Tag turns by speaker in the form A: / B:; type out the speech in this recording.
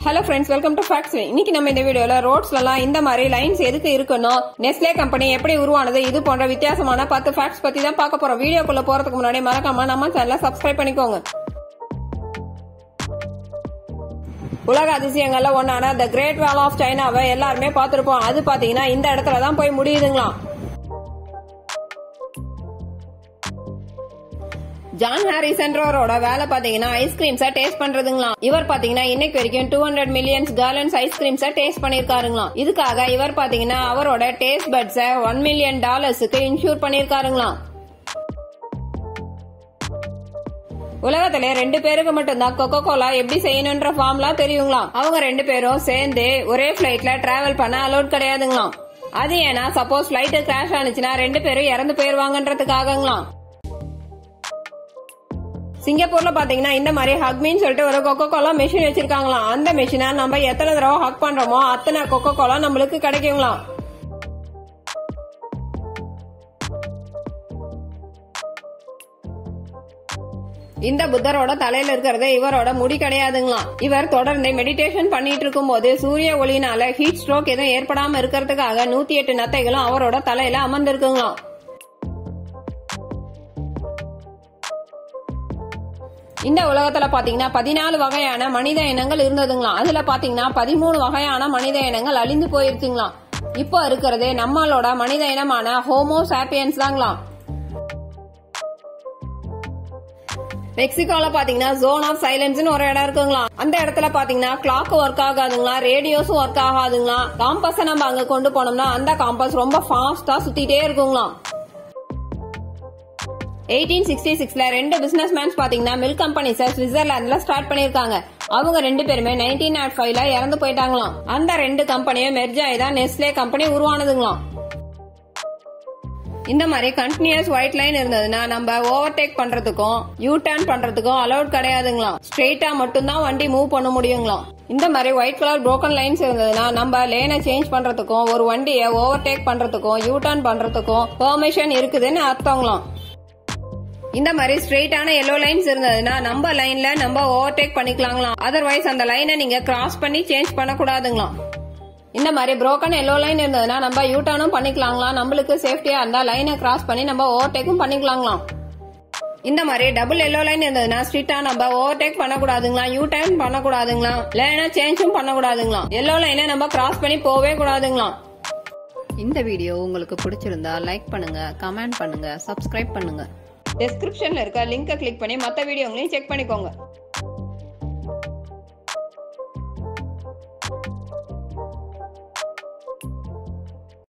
A: Hello friends, welcome to Facts. இன்னைக்கு நம்ம இந்த வீடியோல ரோட்ஸ்லாம் இந்த மாதிரி லைன்ஸ் எதுக்கு இருக்கணும், நெஸ்லே கம்பெனி எப்படி உருவானது, இது போன்ற வித்தியாசமான 10 ஃபேக்ட்ஸ் பத்தி தான் பார்க்க போறோம். வீடியோக்குள்ள போறதுக்கு முன்னாடி மறக்காம நம்ம சேனலை சப்ஸ்கிரைப் பண்ணிக்கோங்க. உலக அதிசயங்கள்ல ஒன்னான தி கிரேட் வால் ஆஃப் சைனாவை எல்லாருமே பார்த்திருப்போம். அது பாத்தீங்கன்னா இந்த இடத்துல தான் போய் முடியுதுங்களா. ஜான் ஹாரிசன்றவரோட வேலை பாத்தீங்கன்னா ஐஸ்கிரீம்ஸ டேஸ்ட் பண்றதுங்களா. இவர் பாத்தீங்கன்னா இன்னைக்கு வரைக்கும் 200 மில்லியன் கேலன்ஸ் ஐஸ்கிரீம்ஸ டேஸ்ட் பண்ணிருக்காருங்களா. இதுக்காக இவர் பாத்தீங்கன்னா அவரோட டேஸ்ட் பட்ஸ $1 மில்லியன் இன்சூர் பண்ணிருக்காருங்களா. உலகத்திலே 2 பேருக்கு மட்டும்தான் கொக்கோ கோலா எப்படி செய்யணும்ன்ற ஃபார்ம்லாம் தெரியுங்களா. அவங்க 2 பேரும் சேர்ந்து ஒரே பிளைட்ல டிராவல் பண்ண அலோட் கிடையாதுங்களாம். அது ஏன்னா சப்போஸ் பிளைட் கிராஷ் ஆனிச்சுன்னா 2 பேரும் இறந்து போயிருவாங்கன்றதுக்காகங்களாம். சிங்கப்பூர்ல பாத்தீங்கன்னா இந்த மாதிரி ஹக்மின்னு சொல்லிட்டு ஒரு கொக்கோ கோலா மெஷின் வச்சிருக்காங்களாம். அந்த மெஷினை நம்ம எத்தனை தடவை ஹக் பண்றோமோ அத்தனை கொக்கோ கோலா நம்மளுக்கு கிடைக்குங்களாம். இந்த புத்தரோட தலையில இருக்கிறது இவரோட முடி கிடையாதுங்களாம். இவர் தொடர்ந்து மெடிடேஷன் பண்ணிட்டு இருக்கும் போது சூரிய ஒளியினால ஹீட் ஸ்ட்ரோக் எதுவும் ஏற்படாம இருக்கிறதுக்காக 108 நத்தைகளும் அவரோட தலையில அமர்ந்திருக்குங்களாம். இந்த உலகத்துல பாத்தீங்கன்னா 14 வகையான மனித இனங்கள் இருந்ததுங்களாம். அதுல பாத்தீங்கன்னா 13 வகையான மனித இனங்கள் அழிந்து போயிருச்சுங்களாம். இப்போ இருக்கிறது நம்மளோட மனித இனமான ஹோமோ சாப்பியன்ஸ் தாங்களாம். மெக்சிகோல பாத்தீங்கன்னா ஜோன் ஆஃப் சைலன்ஸ் ஒரு இடம் இருக்குங்களா. அந்த இடத்துல பாத்தீங்கன்னா கிளாக் ஒர்க் ஆகாதுங்களா, ரேடியோஸும் ஒர்க் ஆகாதுங்களா. காம்பஸ் நம்ம அங்க கொண்டு போனோம்னா அந்த காம்பஸ் ரொம்ப ஃபாஸ்டா சுத்திட்டே இருக்குங்களாம். 1866ல 2 பிசினஸ் மேன்ஸ் பாத்தீங்கன்னா மில்க் கம்பெனிஸ சுவிட்சர்லாந்துல ஸ்டார்ட் பண்ணிருக்காங்க. அவங்க 2 பேருமே 1905ல இறந்து போயிட்டாங்களாம். அந்த 2 கம்பெனியும் மெர்ஜ் ஆகி தான் நெஸ்லே கம்பெனி உருவானதுங்களாம். இந்த மாதிரி கண்டினியூஸ் ஒயிட் லைன் இருந்ததுன்னா நம்ம ஓவர்டேக் பண்றதுக்கும் யூ டர்ன் பண்றதுக்கும் அலௌட் கிடையாதுங்களாம். ஸ்ட்ரெயிட்டா மட்டும்தான் வண்டி மூவ் பண்ண முடியுங்களாம். இந்த மாதிரி ஒயிட் கலர் புரோக்கன் லைன்ஸ் இருந்ததுன்னா நம்ம லேனை சேஞ்ச் பண்றதுக்கும் ஒரு வண்டியை ஓவர்டேக் பண்றதுக்கும் யூ டர்ன் பண்றதுக்கும் பெர்மிஷன் இருக்குதுன்னு அர்த்தங்களாம். இந்த மாதிரி ஸ்ட்ரெயிட்டான எல்லோ லைன்ஸ் இருந்ததுன்னா நம்ம லைன்ல நம்ம ஓவர்டேக் பண்ணிக்கலாங்களாம். அதர்வைஸ் அந்த லைனை நீங்க கிராஸ் பண்ணி சேஞ்ச் பண்ணக்கூடாதுங்களாம். இந்த மாதிரி புரோக்கன் எல்லோ லைன் இருந்ததுன்னா நம்ம யூ டர்னும் பண்ணிக்கலாங்களாம். நம்மளுக்கு சேஃப்டியா இருந்தா லைனை கிராஸ் பண்ணி நம்ம ஓவர்டேக்கும் பண்ணிக்கலாங்களாம். இந்த மாதிரி டபுள் எல்லோ லைன் இருந்ததுன்னா ஸ்ட்ரிக்டா நம்ம ஓவர்டேக் பண்ணக்கூடாதுங்களாம், யூ டர்ன் பண்ணக்கூடாதுங்களாம், லைனை சேஞ்சும் பண்ணக்கூடாதுங்களாம். எல்லோ லைனை நம்ம கிராஸ் பண்ணி போவே கூடாதுங்களாம். இந்த வீடியோ உங்களுக்கு பிடிச்சிருந்தா லைக் பண்ணுங்க, கமெண்ட் பண்ணுங்க, சப்ஸ்கிரைப் பண்ணுங்க. டிஸ்கிரிப்ஷன்ல இருக்க லிங்கை கிளிக் பண்ணி மத்த வீடியோங்களையும் செக் பண்ணிக்கோங்க.